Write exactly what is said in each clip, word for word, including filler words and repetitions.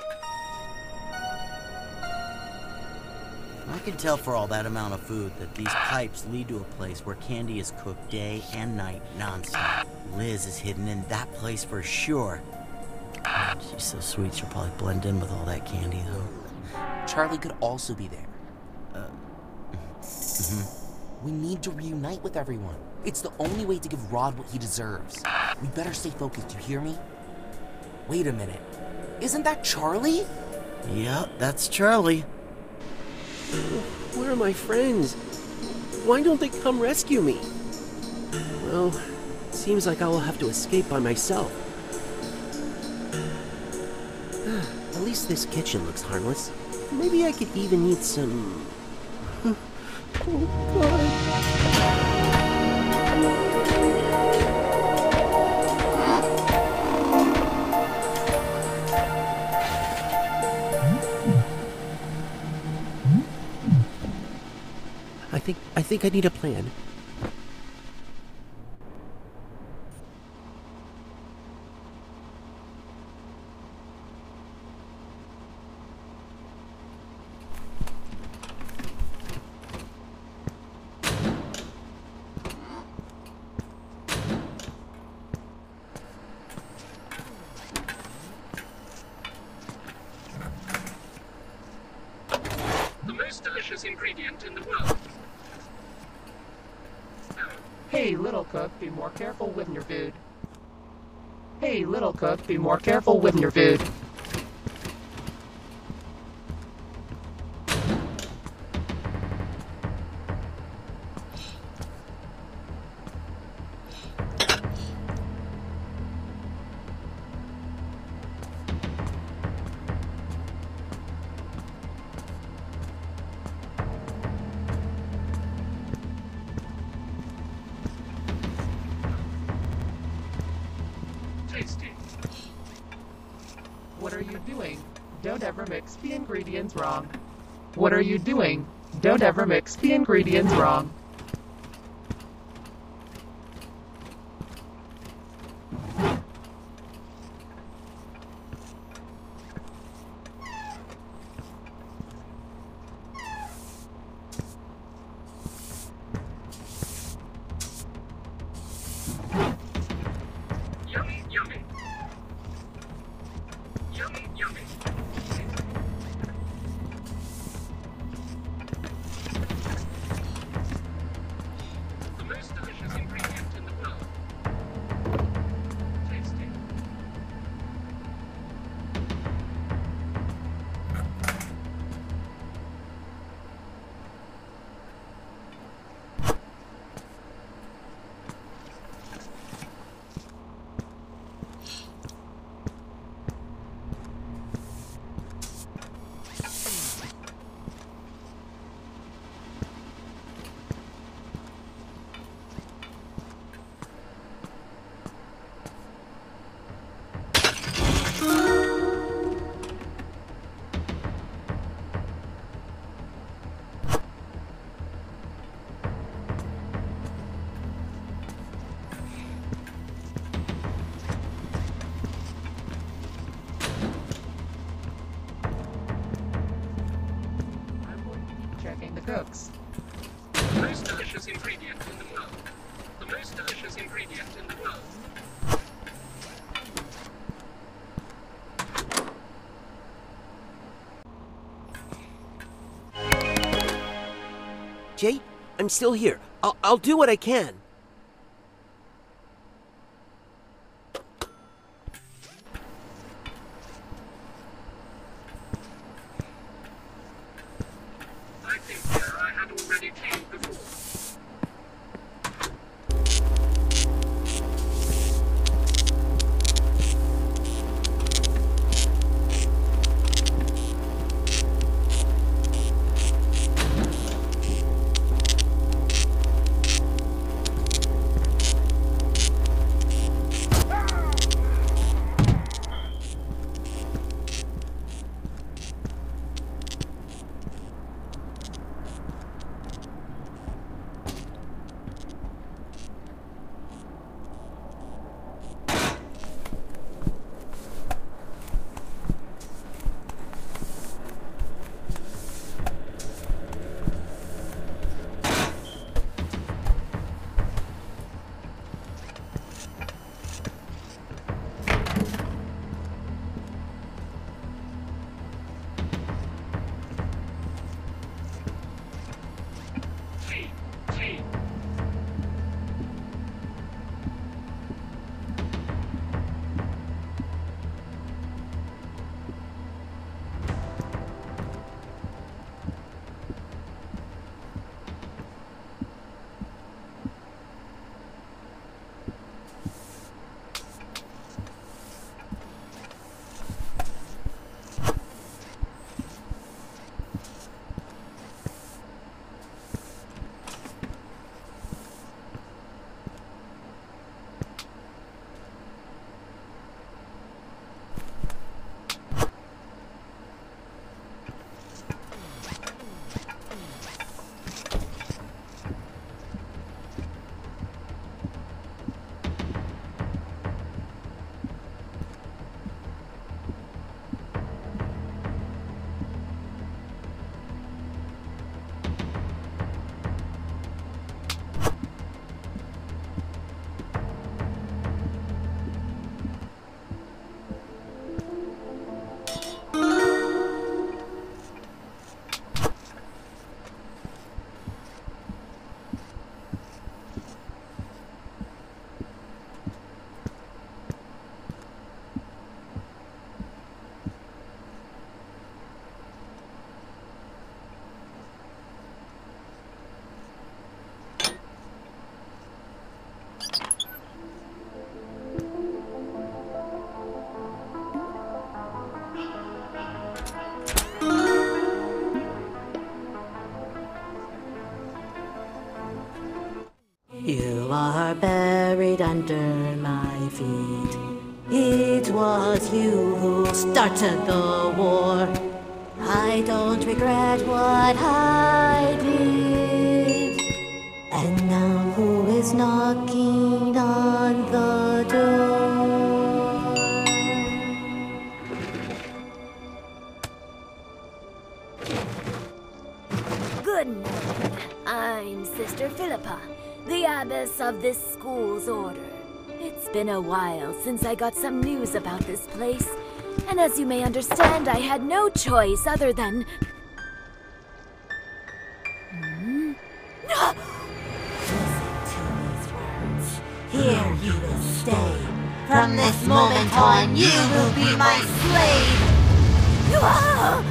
I can tell for all that amount of food that these pipes lead to a place where candy is cooked day and night nonstop. Liz is hidden in that place for sure. Oh, she's so sweet, she'll probably blend in with all that candy, though. Charlie could also be there. Uh, mm-hmm. We need to reunite with everyone. It's the only way to give Rod what he deserves. We better stay focused, you hear me? Wait a minute. Isn't that Charlie? Yep, that's Charlie. Where are my friends? Why don't they come rescue me? Well, it seems like I will have to escape by myself. At least this kitchen looks harmless. Maybe I could even eat some... Oh, God. I think I think I need a plan. The most delicious ingredient in the world. Hey, little cook, be more careful with your food. Hey, little cook, be more careful with your food. Tasty. What are you doing? Don't ever mix the ingredients wrong. What are you doing? Don't ever mix the ingredients wrong. Yummy, yummy. Yummy, yummy. The most delicious ingredient in the world. Tasty. I'm going to keep checking the cooks. The most delicious ingredient in the world. The most delicious ingredient in the world. Jay, I'm still here. I'll, I'll do what I can. I think there I had already cleaned before. who started the war. I don't regret what I did. And now who is knocking on the door? Good morning. I'm Sister Philippa, the abbess of this school's order. It's been a while since I got some news about this place, and as you may understand, I had no choice other than... Hmm? Listen to these words. Here you will stay. From this moment on, you will be my slave. Ah!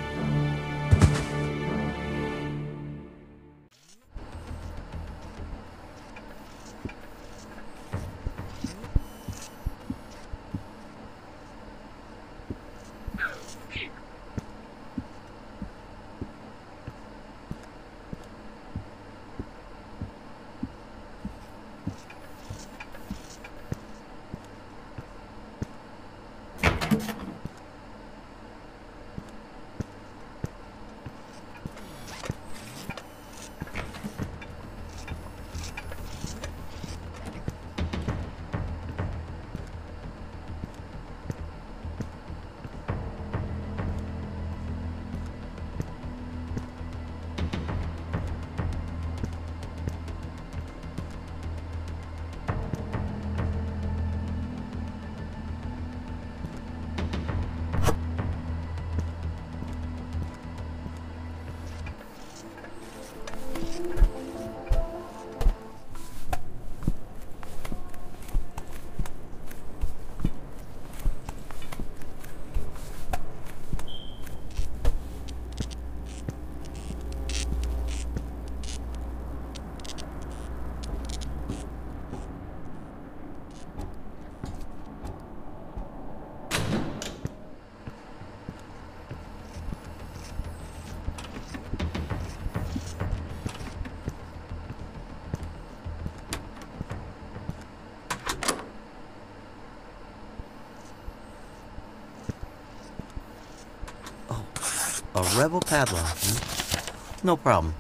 A rebel padlock, huh? No problem.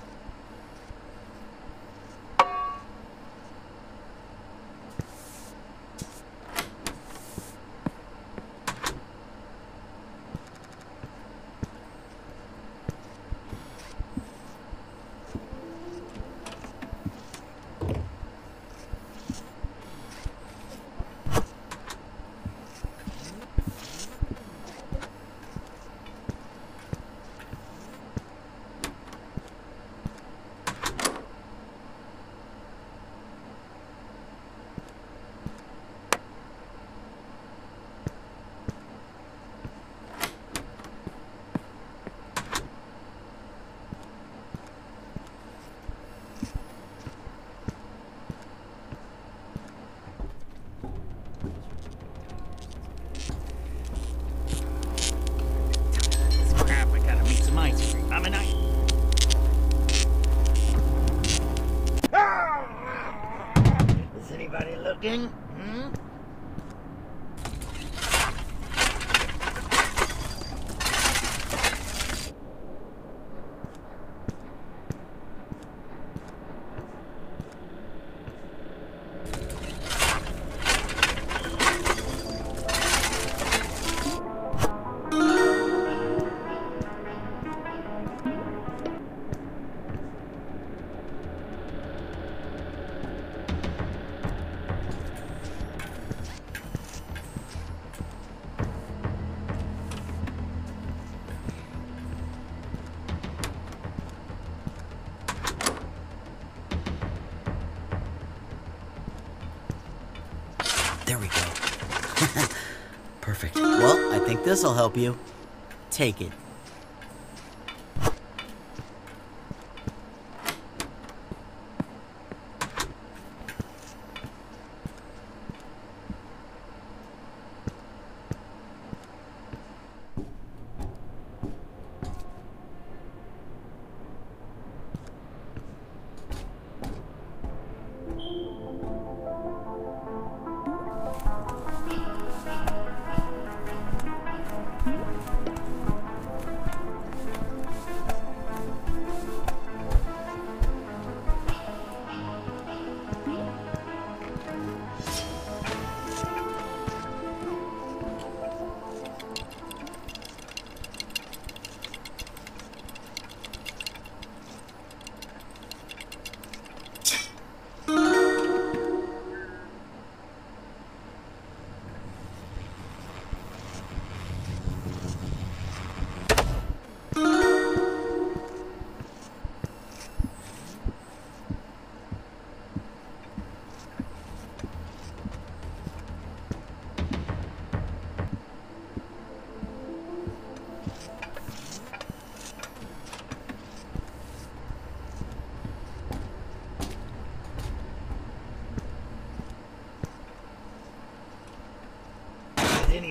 Is anybody looking? Hmm? There we go. Perfect. Well, I think this'll help you. Take it.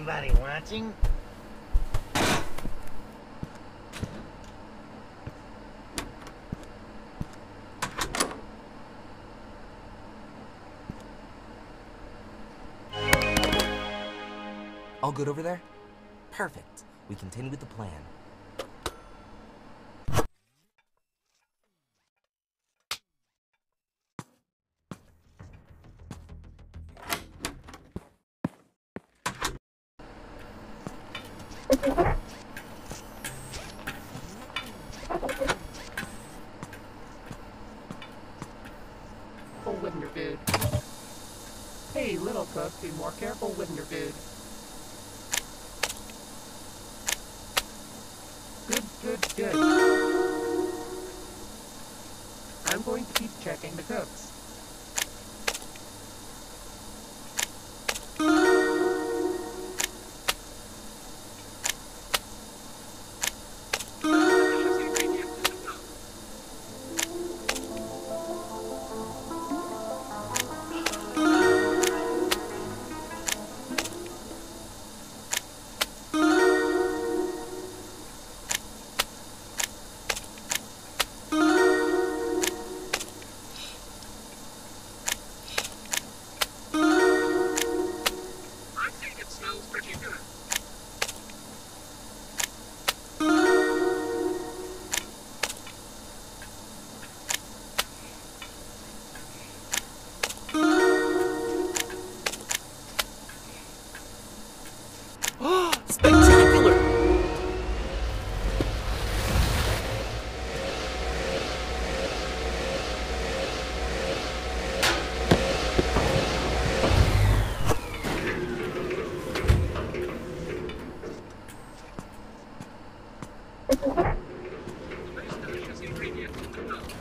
anybody watching? All good over there? Perfect. We continue with the plan. Careful with your food. Hey, little cook, be more careful with your food. Good, good, good. I'm going to keep checking the cooks. Delicious ingredient in the milk. I think it smells pretty good. Spectacular! The most delicious ingredient in the milk.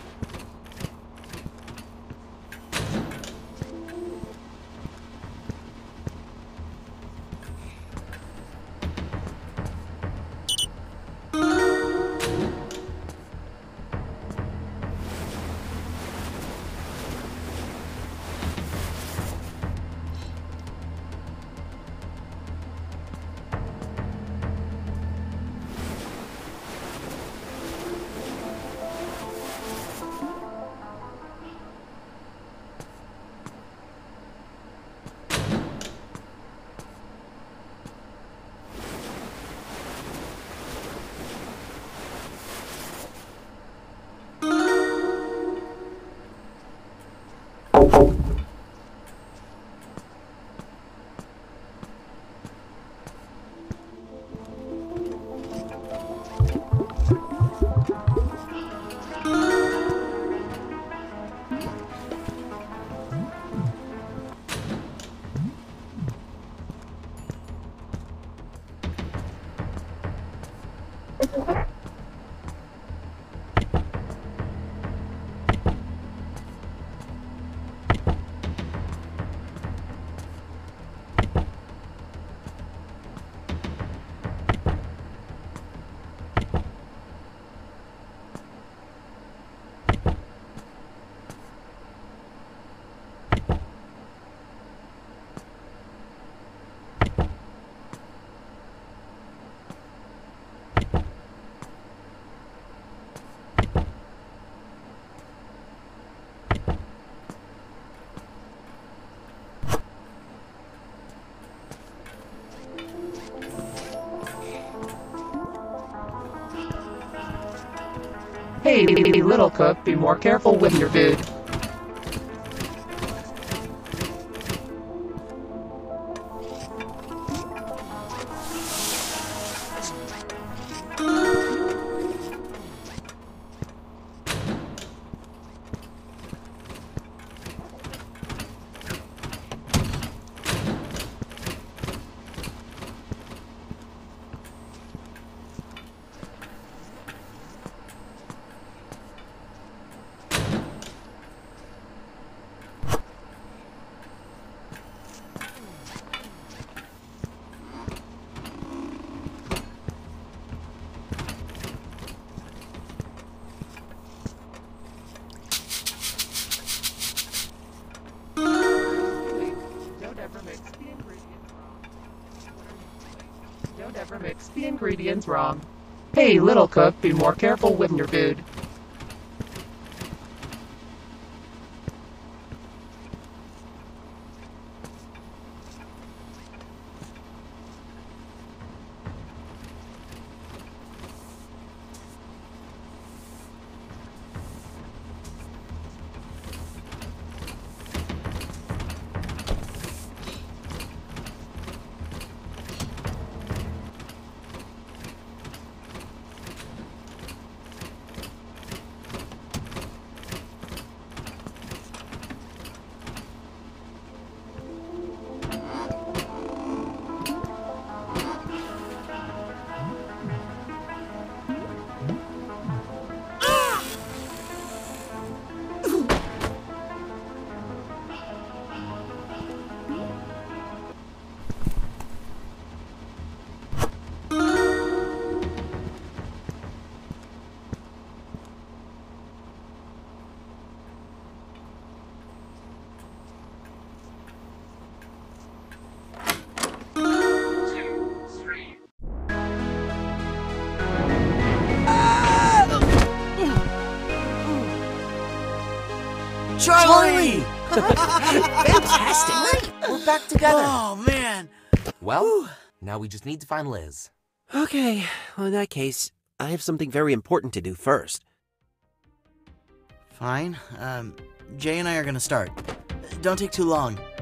Hey, little cook, be more careful with your food. Don't ever mix the ingredients wrong. Hey, little cook, be more careful with your food. Charlie! Fantastic! We're back together. Oh, man. Well, now we just need to find Liz. Okay, well, in that case, I have something very important to do first. Fine. Um, Jay and I are gonna start. Don't take too long.